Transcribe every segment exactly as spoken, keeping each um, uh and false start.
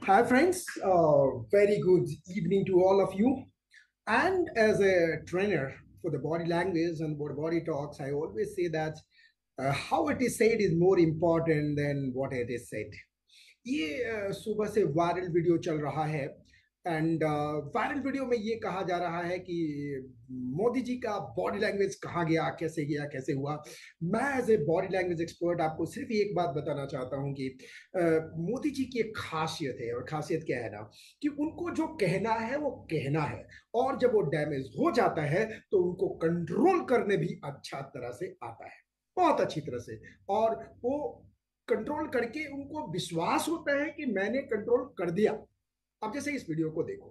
Hi, friends. Uh, very good evening to all of you. And as a trainer for the body language and for body talks, I always say that uh, how it is said is more important than what it is said. ये अ, सुबह से viral video चल रहा है and viral video में ये कहा जा रहा है कि मोदी जी का बॉडी लैंग्वेज कहाँ गया, कैसे गया, कैसे हुआ। मैं as a body language expert आपको सिर्फ एक बात बताना चाहता हूँ कि अ, मोदी जी की एक खासियत है, और खासियत क्या है ना कि उनको जो कहना है वो कहना है, और जब वो डैमेज हो जाता है तो उनको कंट्रोल करने भी अच्छा तरह से आता है, बहुत अच्छी तरह से। और वो कंट्रोल करके उनको विश्वास होता है कि मैंने कंट्रोल कर दिया। अब जैसे इस वीडियो को देखो,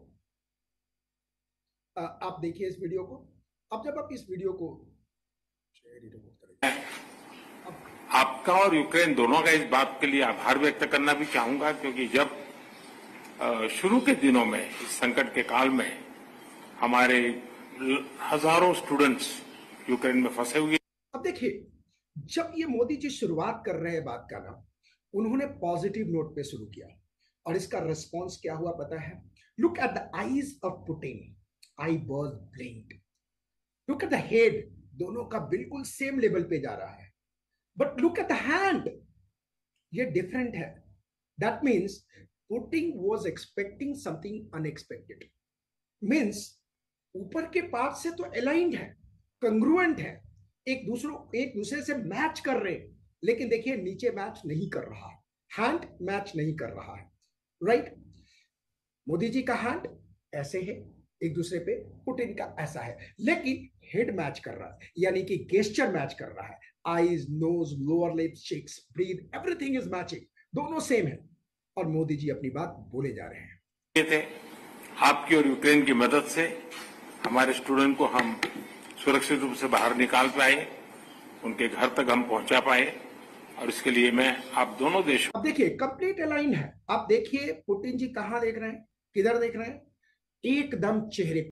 आप देखिए इस वीडियो को। अब जब आप इस वीडियो को आपका और यूक्रेन दोनों का इस बात के लिए आभार व्यक्त करना भी चाहूंगा, क्योंकि जब शुरू के दिनों में इस संकट के काल में हमारे हजारों स्टूडेंट्स यूक्रेन में फंसे हुए। अब देखिए, जब ये मोदी जी शुरुआत कर रहे हैं बात का ना, उन्होंने पॉजिटिव नोट पे शुरू किया, और इसका रिस्पॉन्स क्या हुआ पता है? Look at the eyes of Putin, I was blinked. Look at the head, दोनों का बिल्कुल सेम लेवल पे जा रहा है। But look at the hand, ये डिफरेंट है। That means Putin was expecting something unexpected. Means ऊपर के पार्ट से तो अलाइंड है, कंग्रुएंट है, एक दूसरे एक दूसरे से मैच कर रहे हैं, लेकिन देखिए नीचे मैच नहीं कर रहा है, हैंड मैच नहीं कर रहा है, राइट? मोदी जी का हैंड ऐसे है एक दूसरे पे, पुटिन का ऐसा है, लेकिन हेड मैच कर रहा है, यानी कि गेस्चर मैच कर रहा है। Eyes, nose, lower lips, cheeks, breath, everything is matching, दोनों सेम है, और मोदी जी अपनी बात बोले जा रहे हैं। ये थे आपकी और यूक्रेन की मदद से हमारे स्टूडेंट को हम सुरक्षित रूप से बाहर निकाल पाए, उनके घर तक हम पहुंचा पाए, और इसके लिए मैं आप दोनों देशों। अब देखिए कंप्लीट अलाइन है। आप देखिए पुतिन जी कहां देख रहे हैं, किधर देख रहे हैं, एकदम चेहरे